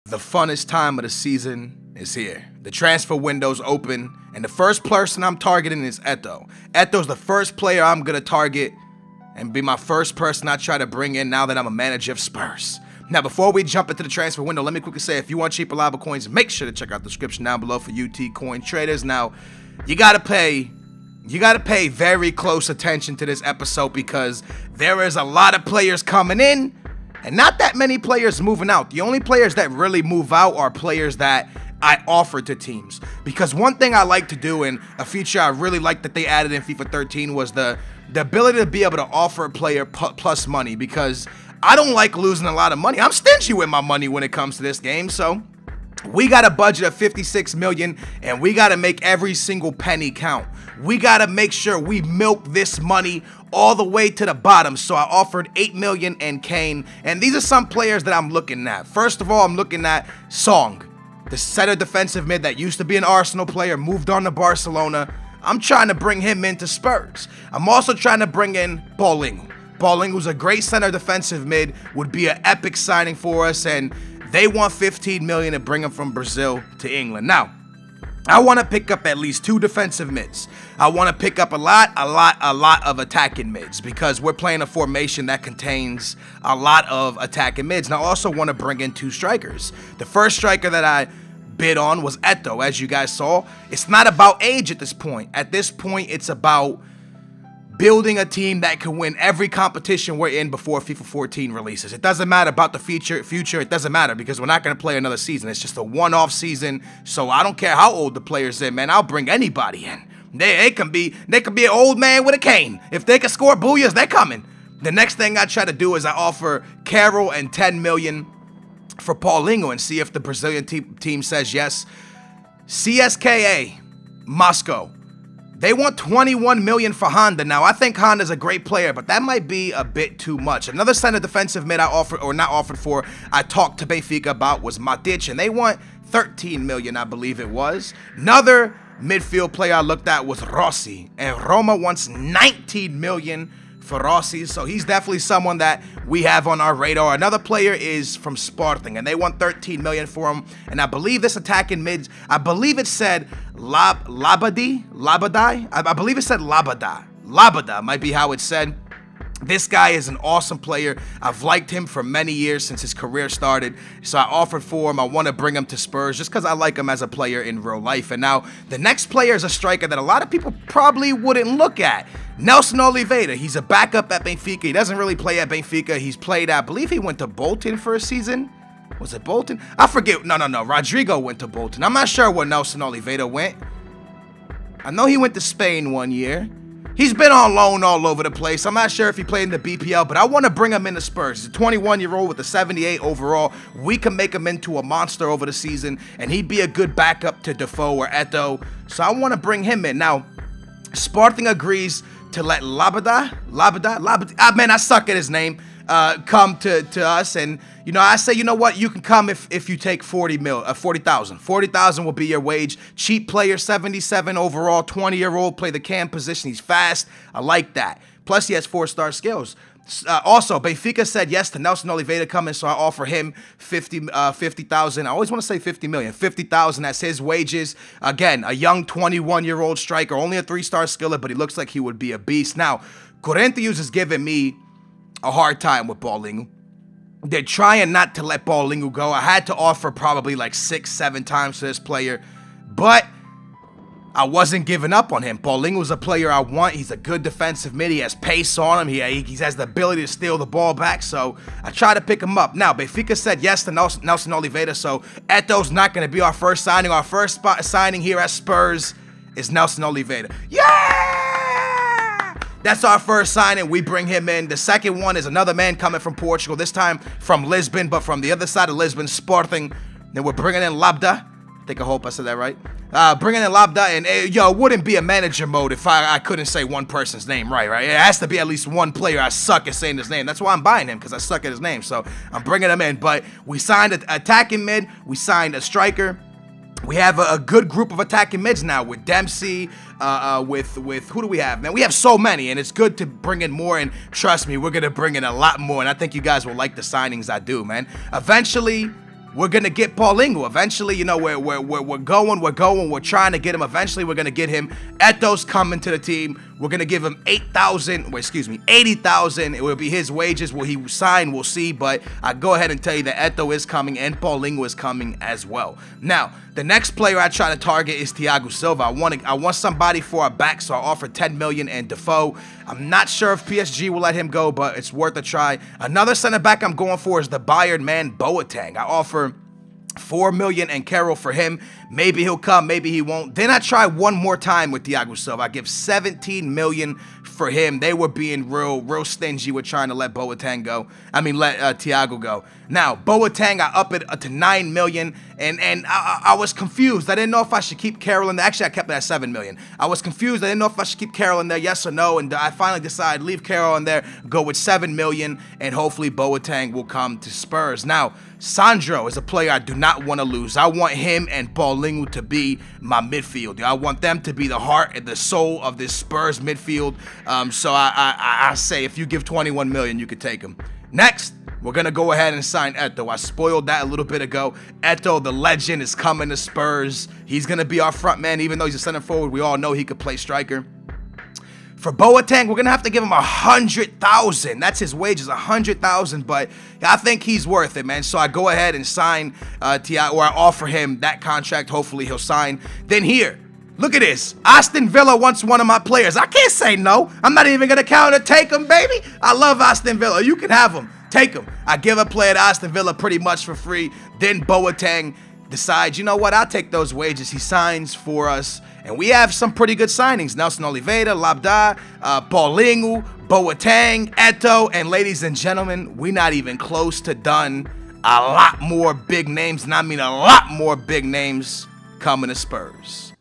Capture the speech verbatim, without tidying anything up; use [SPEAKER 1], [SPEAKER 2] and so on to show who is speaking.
[SPEAKER 1] The funnest time of the season is here. The transfer window's open, and the first person I'm targeting is Eto'o. Eto'o's the first player I'm going to target and be my first person I try to bring in now that I'm a manager of Spurs. Now, before we jump into the transfer window, let me quickly say, if you want cheap, reliable coins, make sure to check out the description down below for U T coin traders. Now, you got to pay... You got to pay very close attention to this episode because there is a lot of players coming in and not that many players moving out. The only players that really move out are players that I offer to teams. Because one thing I like to do, and a feature I really like that they added in FIFA thirteen, was the, the ability to be able to offer a player plus money, because I don't like losing a lot of money. I'm stingy with my money when it comes to this game, so we got a budget of fifty-six million dollars, and we got to make every single penny count. We got to make sure we milk this money all the way to the bottom. So I offered eight million dollars and Kane, and these are some players that I'm looking at. First of all, I'm looking at Song, the center defensive mid that used to be an Arsenal player, moved on to Barcelona. I'm trying to bring him into Spurs. I'm also trying to bring in Paulinho. Paulinho's a great center defensive mid, would be an epic signing for us, and they want fifteen million dollars to bring him from Brazil to England. Now, I want to pick up at least two defensive mids. I want to pick up a lot, a lot, a lot of attacking mids because we're playing a formation that contains a lot of attacking mids. And I also want to bring in two strikers. The first striker that I bid on was Eto'o, as you guys saw. It's not about age at this point. At this point, it's about building a team that can win every competition we're in before FIFA fourteen releases. It doesn't matter about the future, future. It doesn't matter because we're not going to play another season. It's just a one-off season. So I don't care how old the player's in, man. I'll bring anybody in. They, they can be they can be an old man with a cane. If they can score booyahs, they're coming. The next thing I try to do is I offer Carroll and ten million dollars for Paulinho and see if the Brazilian te team says yes. C S K A, Moscow. They want twenty-one million dollars for Honda. Now, I think Honda's a great player, but that might be a bit too much. Another center defensive mid I offered, or not offered for, I talked to Benfica about was Matic, and they want thirteen million dollars, I believe it was. Another midfield player I looked at was Rossi, and Roma wants nineteen million dollars for Rossi, so he's definitely someone that we have on our radar. Another player is from Sporting, and they want thirteen million dollars for him, and I believe this attacking mids, I believe it said Lab, Labadi, Labadai, I, I believe it said Labada, Labada might be how it said. This guy is an awesome player. I've liked him for many years since his career started, so I offered for him. I want to bring him to Spurs just because I like him as a player in real life. And now the next player is a striker that a lot of people probably wouldn't look at. Nelson Oliveira. He's a backup at Benfica. He doesn't really play at Benfica. He's played at, I believe he went to Bolton for a season. Was it Bolton? I forget. No, no, no. Rodrigo went to Bolton. I'm not sure where Nelson Oliveira went. I know he went to Spain one year. He's been on loan all over the place. I'm not sure if he played in the B P L, but I want to bring him into Spurs. He's a twenty-one-year-old with a seventy-eight overall. We can make him into a monster over the season, and he'd be a good backup to Defoe or Eto'o. So I want to bring him in. Now, Sporting agrees to let Labada, Labada, Labada, ah, man, I suck at his name, uh, come to, to us. And, you know, I say, you know what, you can come if, if you take forty mil, uh, forty thousand. forty thousand will be your wage. Cheap player, seventy-seven overall, twenty-year-old, play the cam position. He's fast. I like that. Plus, he has four-star skills. Uh, also, Benfica said yes to Nelson Oliveira coming, so I offer him fifty, uh, fifty thousand. I always want to say fifty million. fifty thousand, that's his wages. Again, a young twenty-one-year-old striker, only a three-star skillet, but he looks like he would be a beast. Now, Corinthians is giving me a hard time with Paulinho. They're trying not to let Paulinho go. I had to offer probably like six, seven times to this player, but I wasn't giving up on him. Paulinho's a player I want. He's a good defensive mid. He has pace on him. He, he has the ability to steal the ball back, so I try to pick him up. Now, Benfica said yes to Nelson, Nelson Oliveira, so Eto'o's not going to be our first signing. Our first spot signing here at Spurs is Nelson Oliveira. Yeah! That's our first signing. We bring him in. The second one is another man coming from Portugal, this time from Lisbon, but from the other side of Lisbon, Sporting. Then we're bringing in Labda. I think I hope I said that right. Uh, bringing in Labda, and uh, yo, it wouldn't be a manager mode if I, I couldn't say one person's name right, right? It has to be at least one player I suck at saying his name. That's why I'm buying him, because I suck at his name. So I'm bringing him in. But we signed an attacking mid. We signed a striker. We have a, a good group of attacking mids now with Dempsey, uh, uh, with, with, who do we have, man? We have so many, and it's good to bring in more, and trust me, we're going to bring in a lot more, and I think you guys will like the signings I do, man. Eventually, we're going to get Paulinho. Eventually, you know, we're, we're, we're, we're going, we're going, we're trying to get him. Eventually, we're going to get him. Eto's coming to the team. We're going to give him eight thousand, well, excuse me, eighty thousand. It will be his wages. Will he sign? We'll see. But I go ahead and tell you that Eto is coming and Paulinho is coming as well. Now, the next player I try to target is Thiago Silva. I want to, I want somebody for our back, so I offer ten million dollars and Defoe. I'm not sure if P S G will let him go, but it's worth a try. Another center back I'm going for is the Bayern man Boateng. I offer four million dollars and Carroll for him. Maybe he'll come, maybe he won't. Then I try one more time with Thiago Silva. I give seventeen million dollars for him. They were being real, real stingy with trying to let Boateng go. I mean, let uh, Thiago go. Now, Boateng, I up it to nine million dollars, and, and I, I was confused. I didn't know if I should keep Carroll in there. Actually, I kept it at seven million dollars. I was confused. I didn't know if I should keep Carroll in there, yes or no, and I finally decided leave Carroll in there, go with seven million dollars, and hopefully Boateng will come to Spurs. Now, Sandro is a player I do not want to lose. I want him and Paulinho to be my midfield. I want them to be the heart and the soul of this Spurs midfield. Um, so I, I, I say if you give twenty-one million dollars, you could take him. Next, we're going to go ahead and sign Eto. I spoiled that a little bit ago. Eto, the legend, is coming to Spurs. He's going to be our front man, even though he's a center forward. We all know he could play striker. For Boateng, we're going to have to give him one hundred thousand dollars. That's his wages, one hundred thousand dollars, but I think he's worth it, man. So I go ahead and sign uh, Thiago, or I offer him that contract. Hopefully he'll sign. Then here, look at this. Aston Villa wants one of my players. I can't say no. I'm not even going to counter take him, baby. I love Aston Villa. You can have him. Take him. I give a player to Aston Villa pretty much for free. Then Boateng decides, you know what, I'll take those wages. He signs for us, and we have some pretty good signings. Nelson Oliveira, Labda, uh, Paulinho, Boateng, Eto, and ladies and gentlemen, we're not even close to done. A lot more big names, and I mean a lot more big names coming to Spurs.